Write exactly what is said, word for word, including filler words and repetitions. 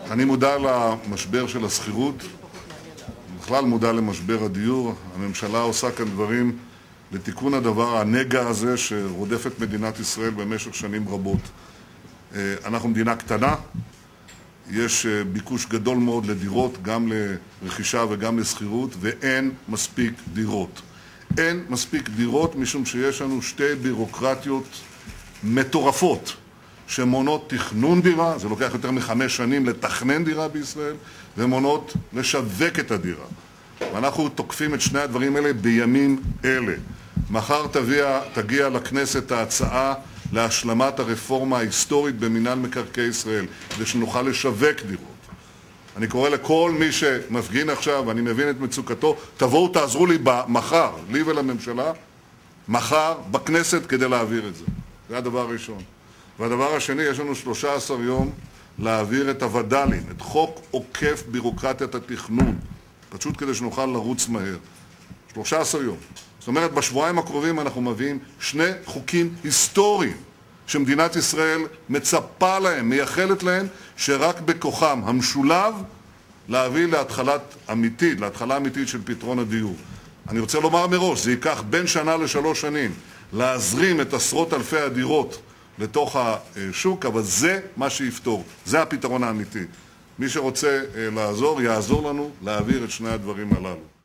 אני מודע למשבר של השכירות, בכלל מודע למשבר הדיור. הממשלה עושה כאן דברים לתיקון הדבר, הנגע הזה שרודף את מדינת ישראל במשך שנים רבות. אנחנו מדינה קטנה, יש ביקוש גדול מאוד לדירות, גם לרכישה וגם לשכירות, ואין מספיק דירות. אין מספיק דירות משום שיש לנו שתי בירוקרטיות מטורפות שמונות תכנון דירה, זה לוקח יותר מחמש שנים לתכנן דירה בישראל, ומונות לשווק את הדירה. ואנחנו תוקפים את שני הדברים האלה בימים אלה. מחר תגיע, תגיע לכנסת ההצעה להשלמת הרפורמה ההיסטורית במינהל מקרקעי ישראל, כדי שנוכל לשווק דירות. אני קורא לכל מי שמפגין עכשיו, ואני מבין את מצוקתו, תבואו תעזרו לי מחר, לי ולממשלה, מחר בכנסת כדי להעביר את זה. זה הדבר הראשון. והדבר השני, יש לנו שלושה עשר יום להעביר את הווד"לים, את חוק עוקף בירוקרטיית התכנון, פשוט כדי שנוכל לרוץ מהר. שלושה עשר יום. זאת אומרת, בשבועיים הקרובים אנחנו מביאים שני חוקים היסטוריים שמדינת ישראל מצפה להם, מייחלת להם, שרק בכוחם המשולב להביא להתחלת אמיתית, להתחלה אמיתית של פתרון הדיור. אני רוצה לומר מראש, זה ייקח בין שנה לשלוש שנים להזרים את עשרות אלפי הדירות לתוך השוק, אבל זה מה שיפתור, זה הפתרון האמיתי. מי שרוצה לעזור, יעזור לנו להעביר את שני הדברים הללו.